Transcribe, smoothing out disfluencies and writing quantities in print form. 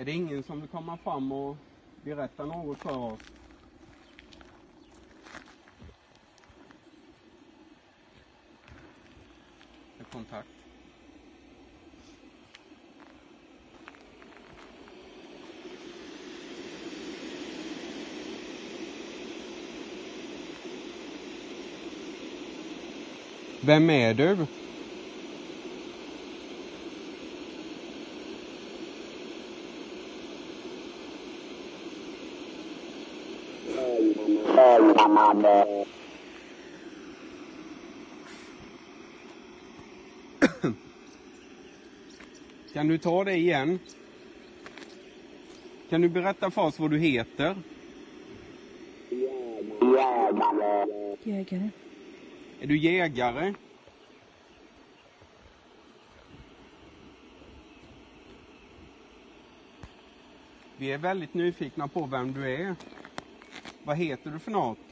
Är det ingen som vill komma fram och berätta något för oss? För kontakt. Vem är du? Kan du ta det igen? Kan du berätta för oss vad du heter? Jägare. Är du jägare? Vi är väldigt nyfikna på vem du är. Vad heter du för något?